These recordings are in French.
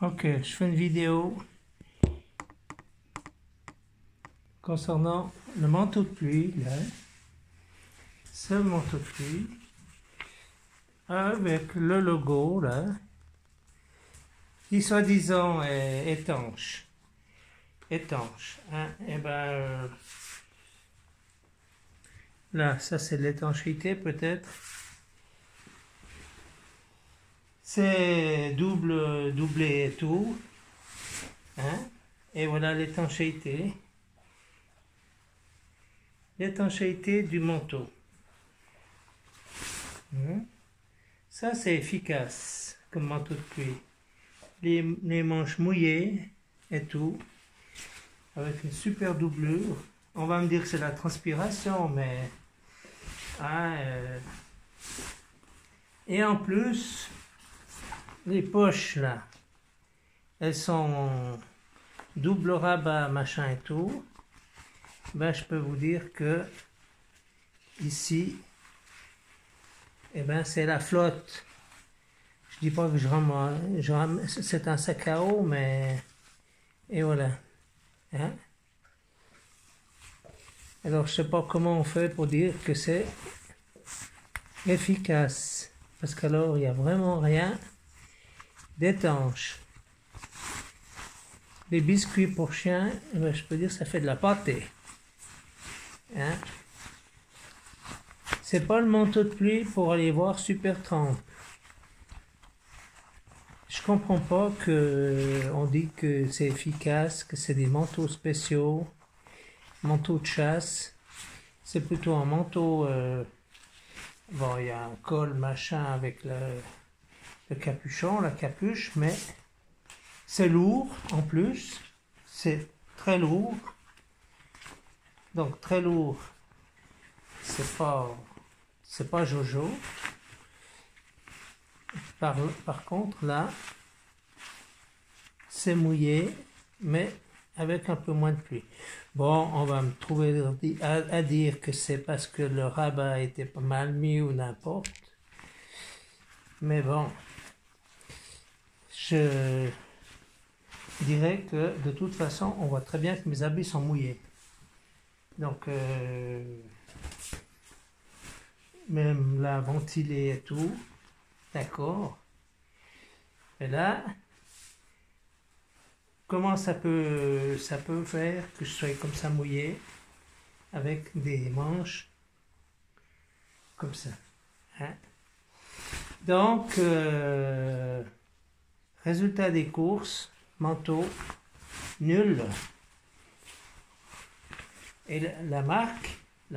Ok, je fais une vidéo concernant le manteau de pluie, là. Ce manteau de pluie, avec le logo, là, qui soi-disant est étanche. Étanche, hein, et ben, là, ça c'est l'étanchéité peut-être. C'est doublé et tout, hein, et voilà l'étanchéité. L'étanchéité du manteau. Ça c'est efficace comme manteau de pluie. Les manches mouillées et tout, avec une super doublure. On va me dire que c'est la transpiration, mais hein, et en plus les poches là, elles sont double rabat machin et tout. Ben je peux vous dire que ici, eh ben c'est la flotte. Je dis pas que je rame c'est un sac à eau, mais et voilà. Hein? Alors je sais pas comment on fait pour dire que c'est efficace, parce qu'alors il n'y a vraiment rien d'étanche. Les biscuits pour chiens, eh ben, je peux dire que ça fait de la pâtée. Hein? C'est pas le manteau de pluie pour aller voir Super Tramp. Je comprends pas que on dit que c'est efficace, que c'est des manteaux spéciaux, manteaux de chasse. C'est plutôt un manteau. Bon, il y a un col machin avec le capuchon, la capuche, mais c'est lourd en plus. C'est très lourd. Donc très lourd. C'est pas Jojo. Par contre, là, c'est mouillé, mais avec un peu moins de pluie. Bon, on va me trouver à dire que c'est parce que le rabat était pas mal mis ou n'importe. Mais bon, je dirais que de toute façon, on voit très bien que mes habits sont mouillés. Donc, même là, ventilé et tout. D'accord. Et là, comment ça peut faire que je sois comme ça mouillé avec des manches comme ça. Hein? Donc, résultat des courses, manteau, nul. Et la marque,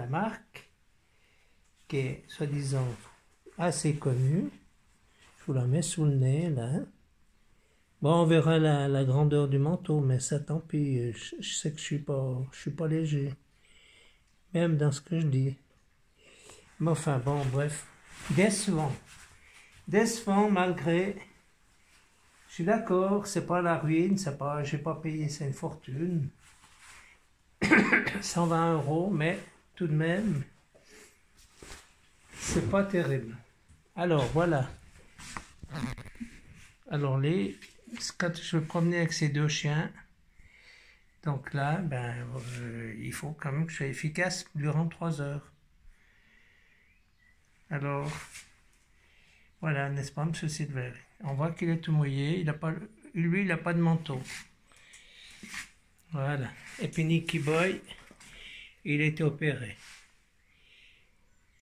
qui est soi-disant assez connue, je vous la mets sous le nez là. Bon, on verra la grandeur du manteau, mais ça tant pis, je sais que je suis pas léger, même dans ce que je dis. Mais enfin bon, bref, décevant malgré, je suis d'accord, c'est pas la ruine, j'ai pas payé, c'est une fortune, 120 €, mais tout de même, c'est pas terrible. Alors voilà. Alors quand je me promenais avec ces deux chiens, donc là, ben, il faut quand même que je sois efficace durant 3 heures. Alors, voilà, n'est-ce pas, M. Silver? On voit qu'il est tout mouillé, lui, il n'a pas de manteau. Voilà. Et puis Nicky Boy, il a été opéré.